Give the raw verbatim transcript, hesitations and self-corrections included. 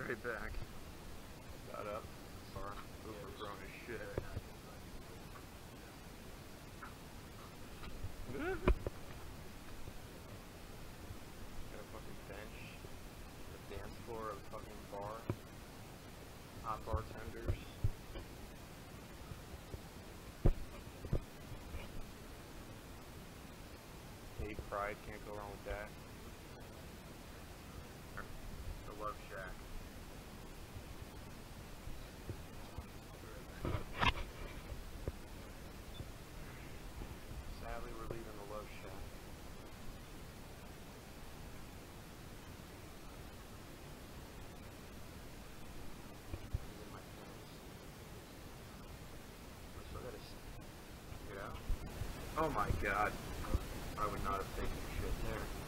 right back. Got up. Sorry. Overgrown as shit. Got a fucking bench. The dance floor of a fucking bar. Hot bartenders. Gay pride, can't go wrong with that. The Love Shack. Sadly, we're leaving the Love Shack. These are my pants. I still gotta get out. Oh my god. I would not have taken shit there.